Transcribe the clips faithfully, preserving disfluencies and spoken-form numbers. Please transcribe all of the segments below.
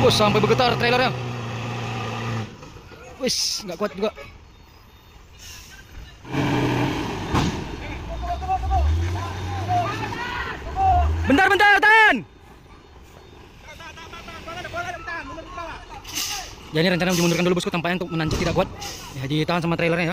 Oh, sampai bergetar trailernya. Wis, nggak kuat juga. Bentar, bentar, tahan. Ya, ini rencana dimundurkan dulu bosku, tampaknya untuk menanjak tidak kuat. Ya, ditahan sama trailernya ya.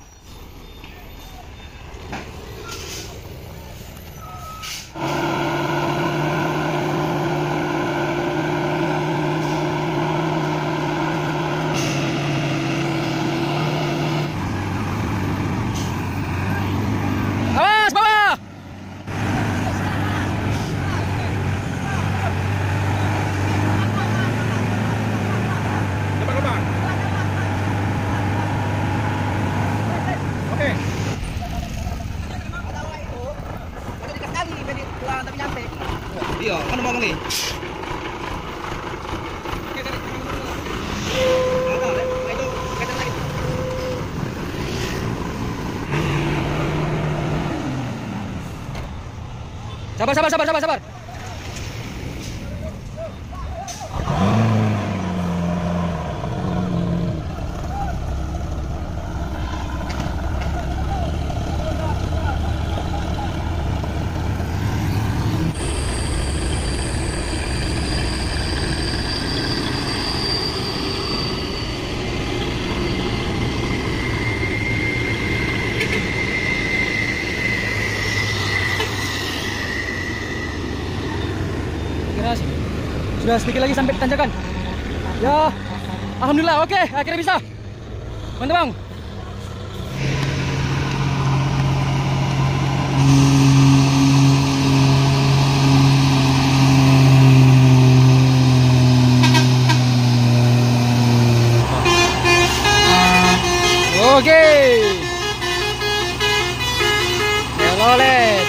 Awas, bawah. Oke. Iya, kan mau ngomongin. Sabar, sabar, sabar, sabar, sabar. Sudah sedikit lagi sampai di tanjakan. Ya, alhamdulillah, oke, akhirnya bisa. Mantap bang. Oke. Telolet.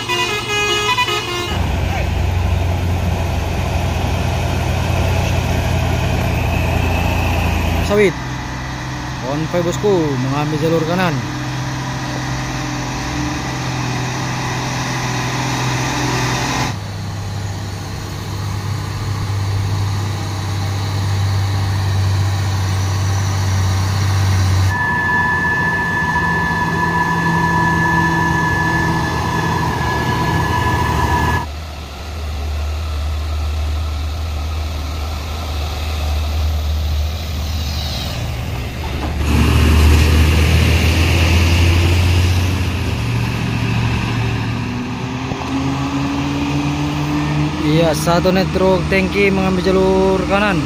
Sawit. Konvoy bosku mengambil jalur kanan. Iya, satu net truk tangki mengambil jalur kanan.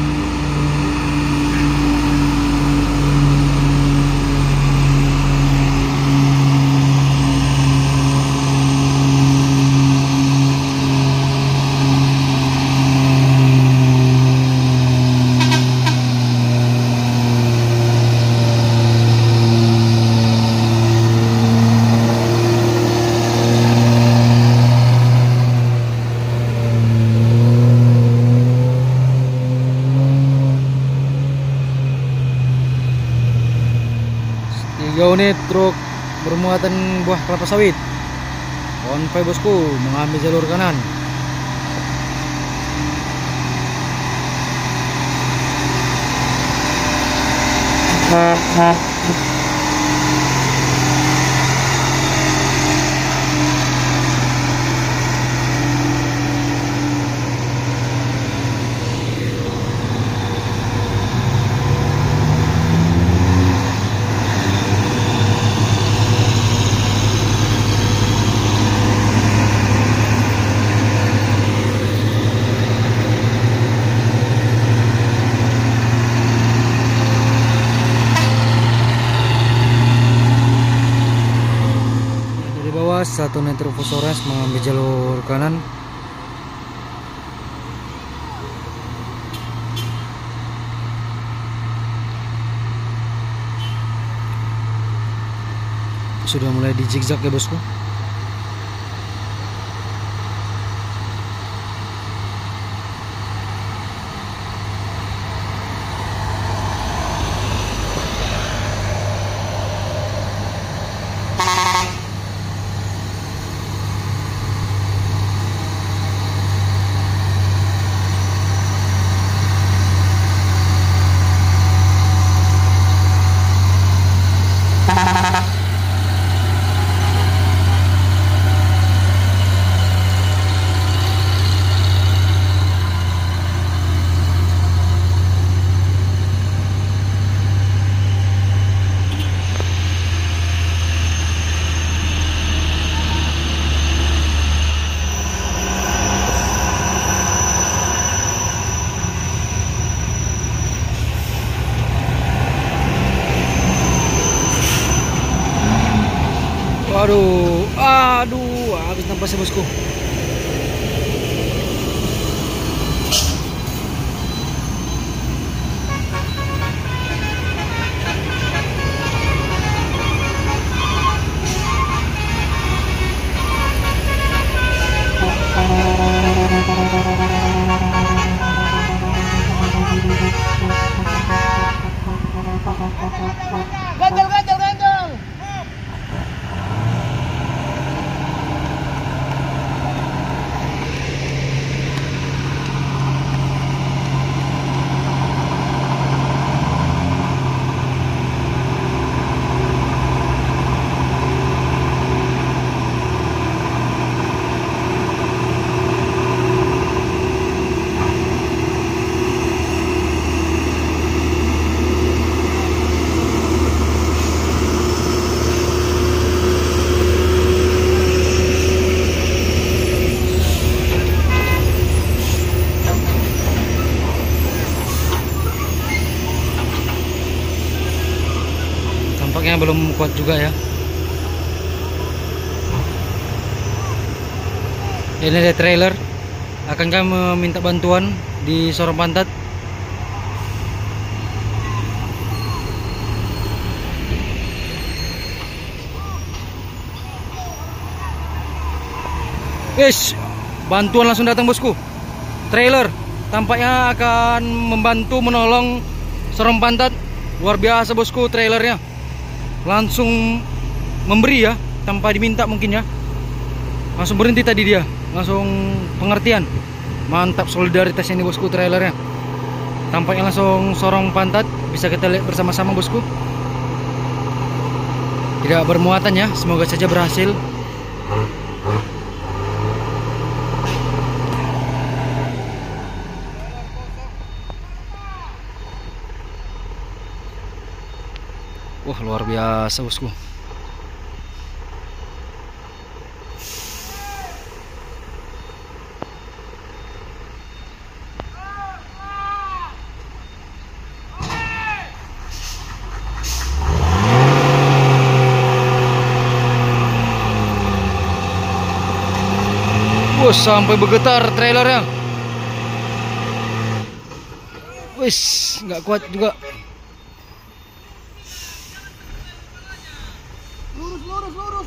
Tiga unit truk bermuatan buah kelapa sawit. Konvoy bosku mengambil jalur kanan. Satu net truk Fusores mengambil jalur kanan. Sudah mulai di zigzag ya bosku. pasti bosku. Ganjel, ganjel, ganjel. Tampaknya belum kuat juga ya. Ini ada trailer. Akankah meminta bantuan di sorong pantat? Yes, bantuan langsung datang bosku. Trailer tampaknya akan membantu menolong sorong pantat. Luar biasa bosku, trailernya langsung memberi ya, tanpa diminta mungkin ya. Langsung berhenti tadi dia, langsung pengertian. Mantap solidaritas ini bosku, trailernya. Tampaknya langsung sorong pantat, bisa kita lihat bersama-sama bosku. Tidak bermuatan ya, semoga saja berhasil. Wah, luar biasa bosku. Wah, sampai bergetar trailernya. Wis, nggak kuat juga. Lurus, lurus, lurus.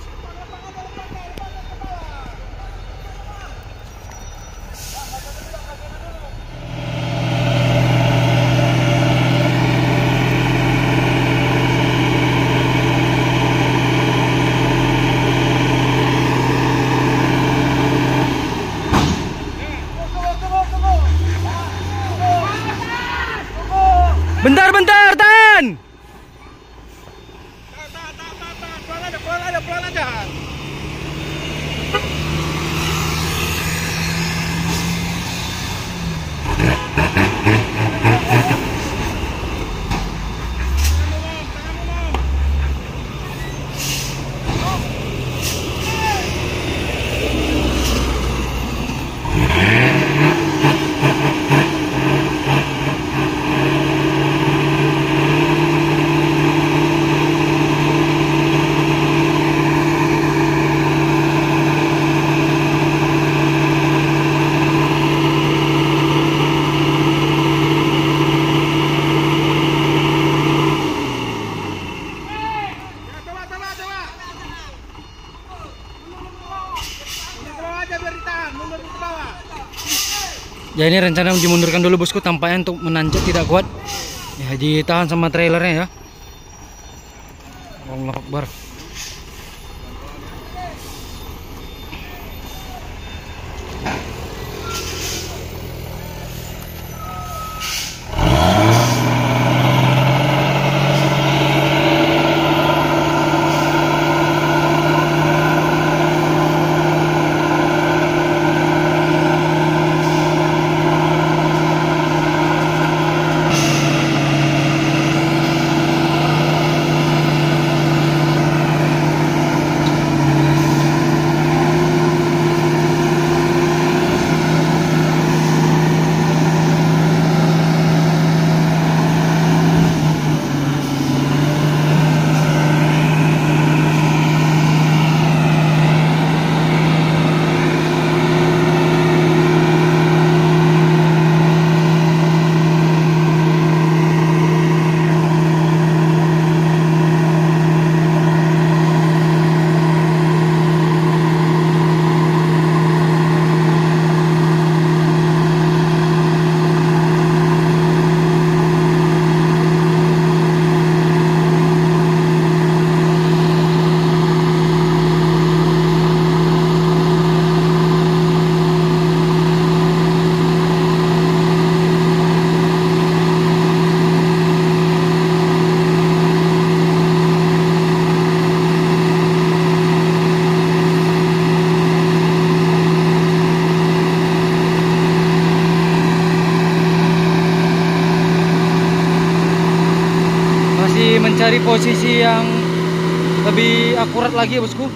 Bentar, bentar, tahan. Pelan aja, pelan aja, pelan aja. Ya ini rencana dimundurkan dulu bosku, tampaknya untuk menanjak tidak kuat. Ya ditahan sama trailernya ya. Allah Akbar. posisi yang lebih akurat lagi ya bosku.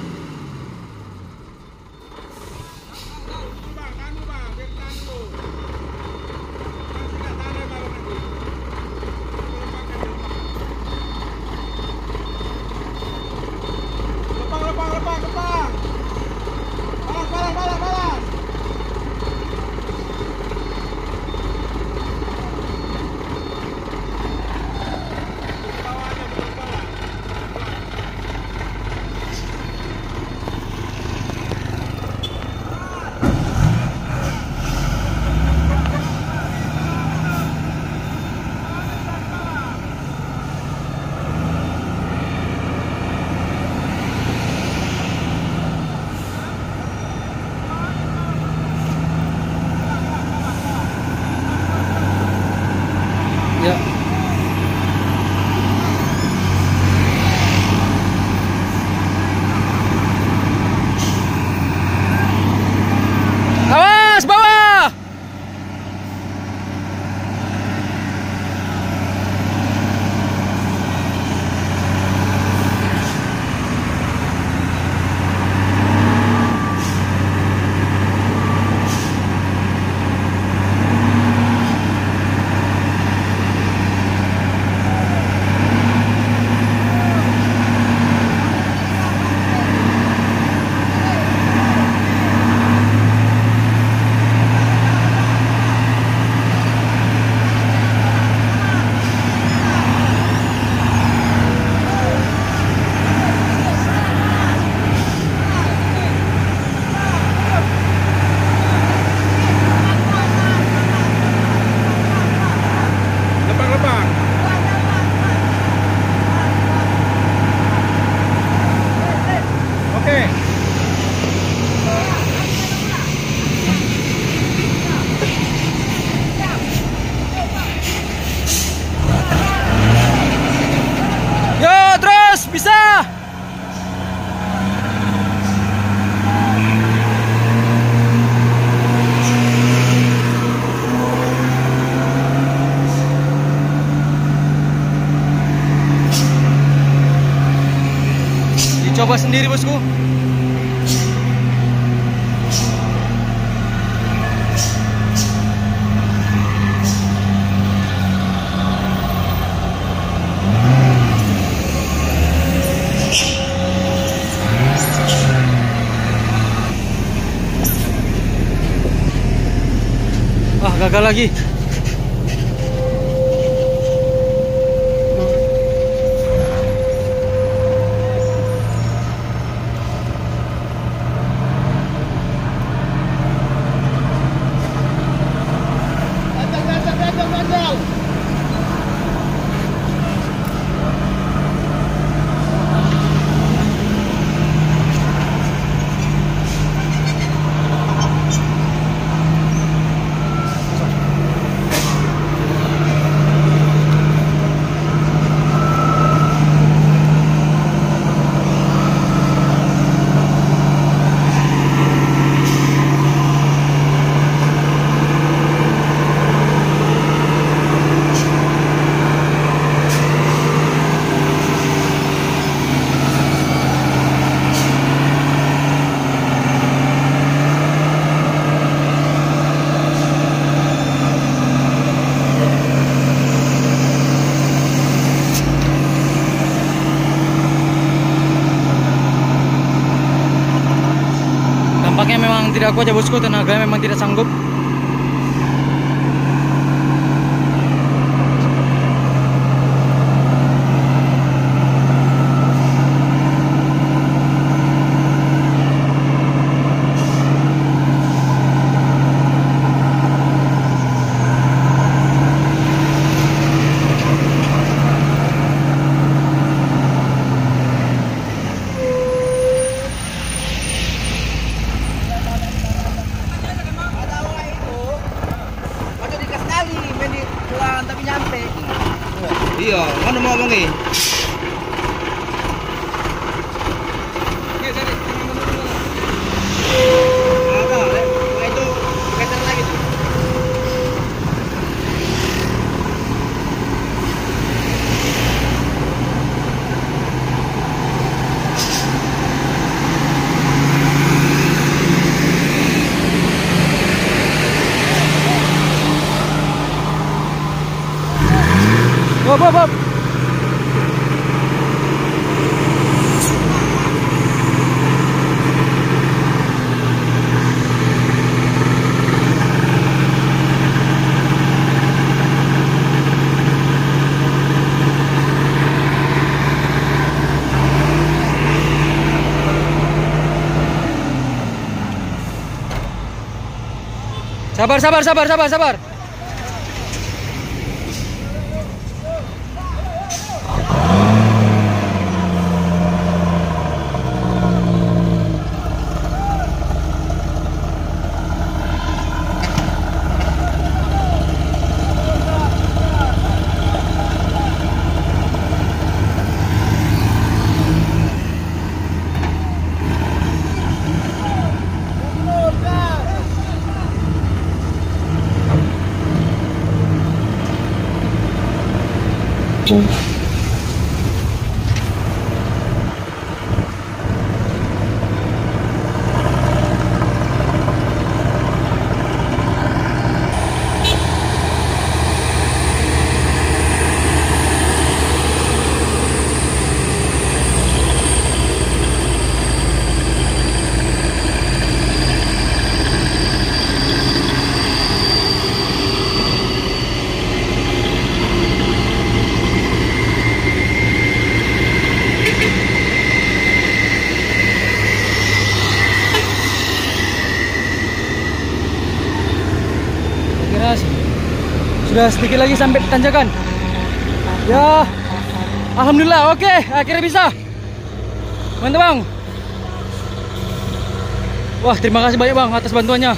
Ya. Awas bawah. Bisa. Dicoba sendiri bosku. Ah, gagal lagi. Ganjal, ganjal, ganjal, ganjal. Tampaknya memang tidak kuat ya bosku, tenaganya memang tidak sanggup. Iya, mana mau ngomongin? Hop, hop, hop. Sabar, sabar, sabar, sabar, sabar. Sudah sedikit lagi sampai tanjakan. Ya, alhamdulillah, oke, akhirnya bisa. Mantap bang. Wah, terima kasih banyak bang atas bantuannya.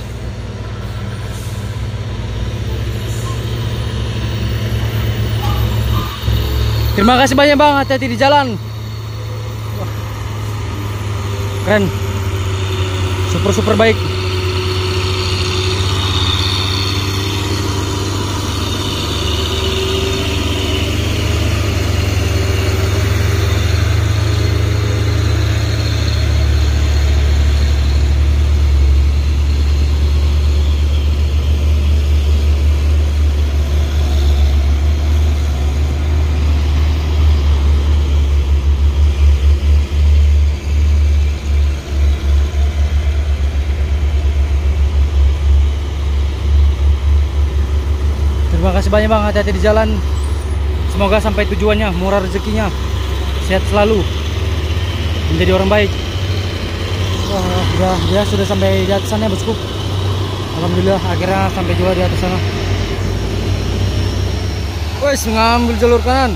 Terima kasih banyak bang, hati-hati di jalan. Wah, keren, super super baik. Terima kasih banyak bang, hati-hati di jalan. Semoga sampai tujuannya, murah rezekinya, sehat selalu, menjadi orang baik. Wah, udah, dia sudah sampai di atas sana bosku. Alhamdulillah, akhirnya sampai juga di atas sana. Wes, ngambil jalur kanan.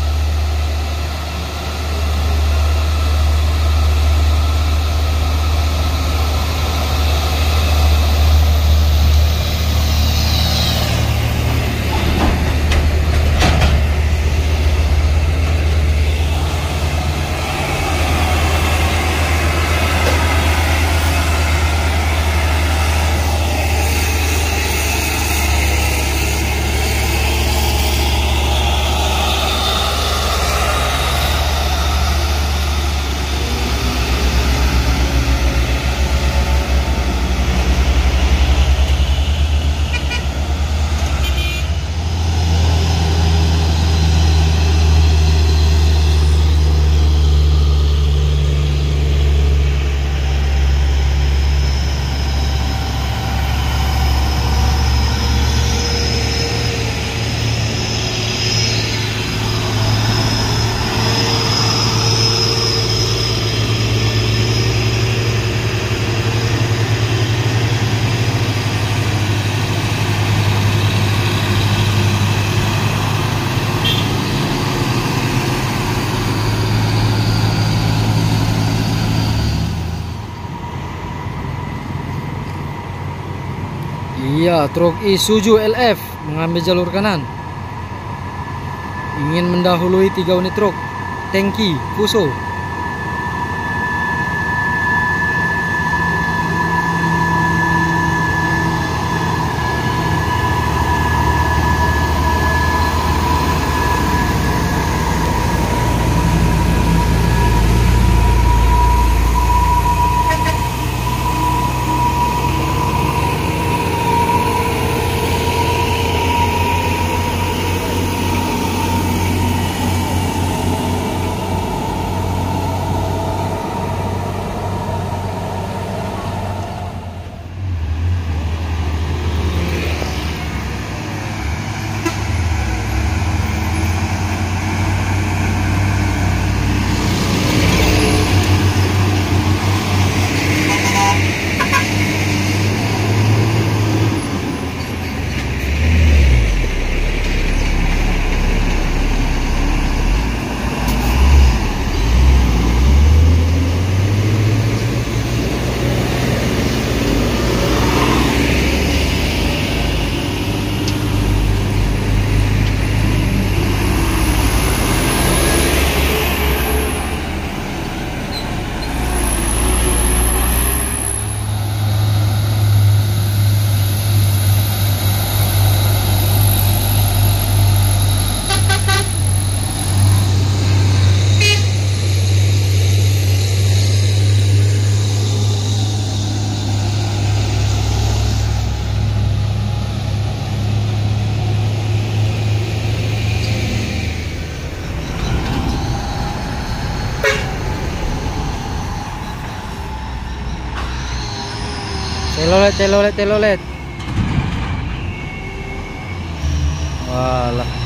Iya, truk Isuzu L F mengambil jalur kanan, ingin mendahului tiga unit truk tangki Fuso. Telolet, telolet, telolet. Walah.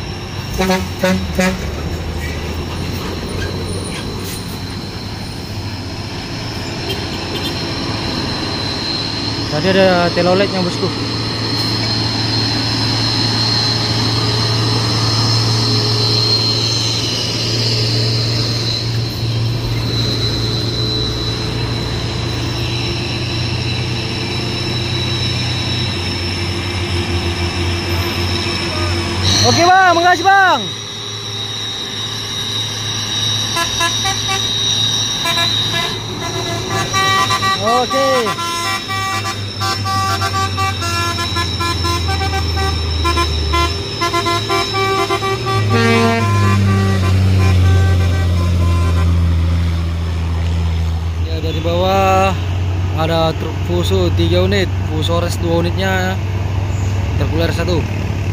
Tadi ada teloletnya bosku. Oke bang, makasih bang. Oke. Ya dari bawah ada truk Fuso tiga unit, Fusores dua unitnya, intercooler satu.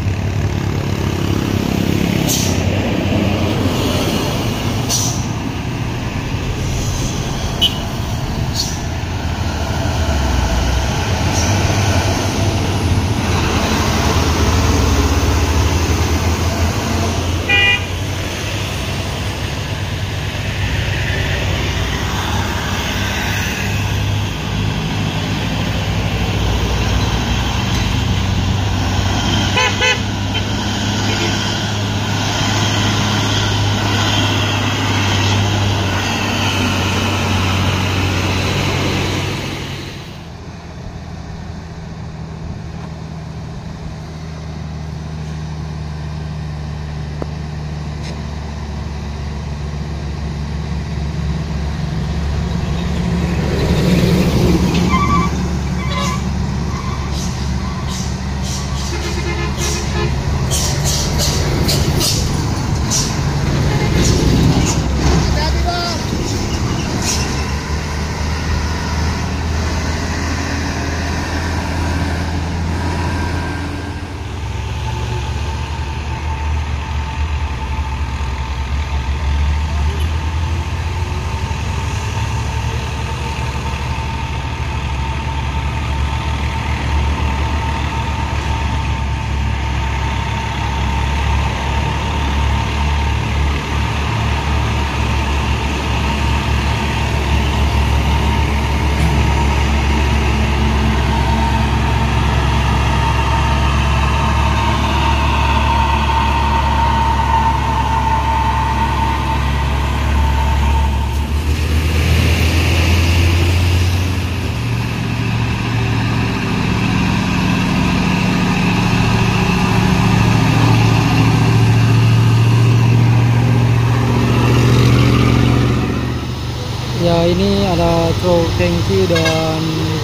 Ya ini ada truk tangki dan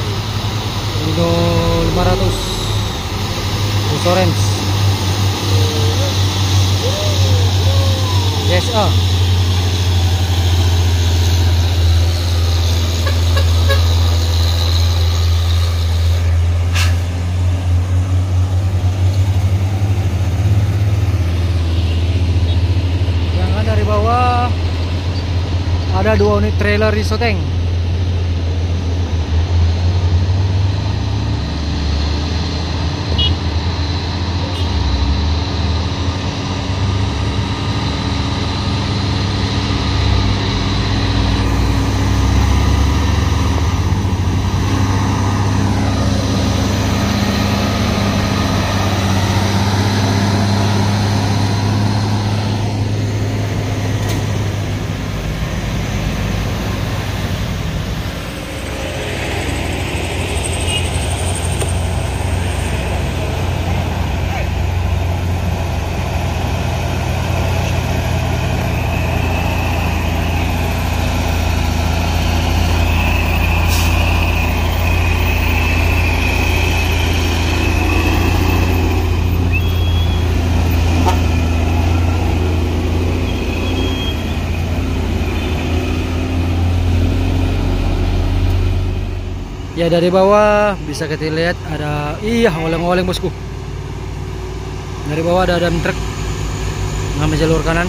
Hino lima ratus Fusorens yes ah. Jangan dari bawah ada dua unit trailer di Soteng. Ya dari bawah bisa kita lihat ada iya oleng-oleng bosku. Dari bawah ada dam truk ngambil jalur kanan.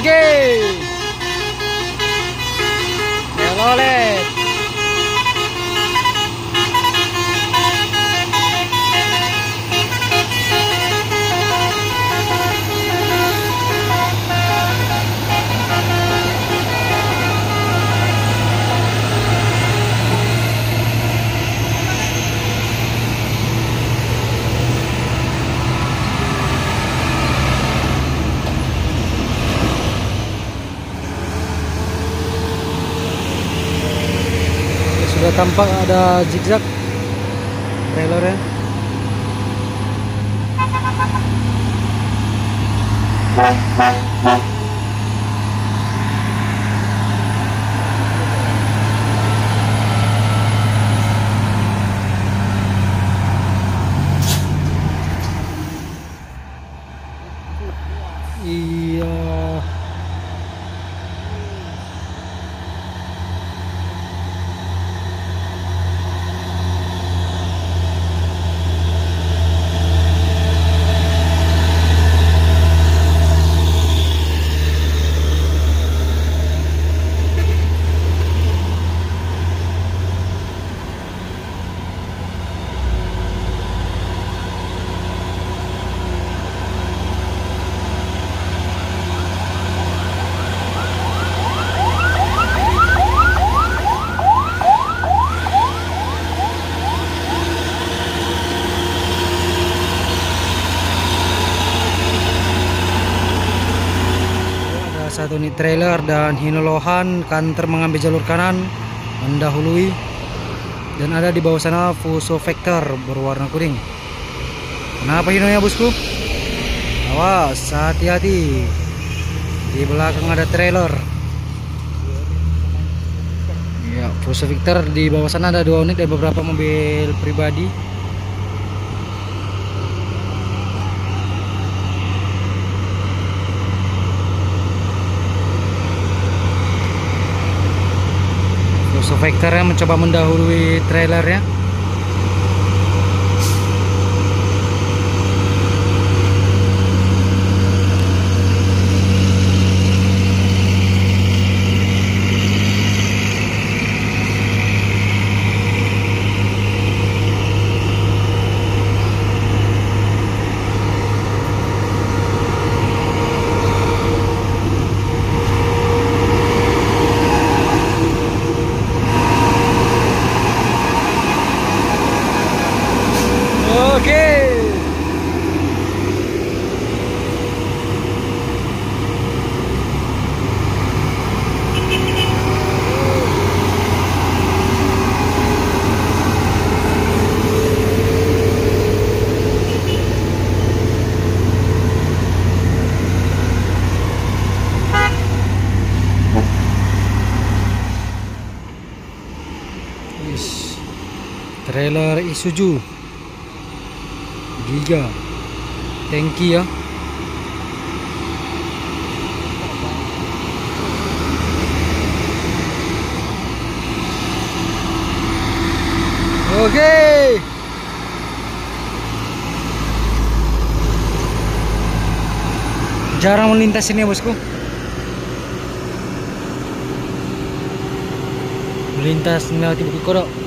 Oke. Chevrolet. Sudah tampak ada zigzag trailernya. Iya. Satu unit trailer dan Hinolohan Canter mengambil jalur kanan mendahului, dan ada di bawah sana Fuso Vector berwarna kuning. Kenapa Hinonya bosku? Awas, hati-hati, di belakang ada trailer. Ya, Fuso Vector, di bawah sana ada dua unit dan beberapa mobil pribadi. Fuso Vector yang mencoba mendahului trailernya. Oke. Yes. Trailer Isuzu Giga tangki ya. Oke. Jarang melintas ini ya bosku. Melintas melewati Bukit Kodok.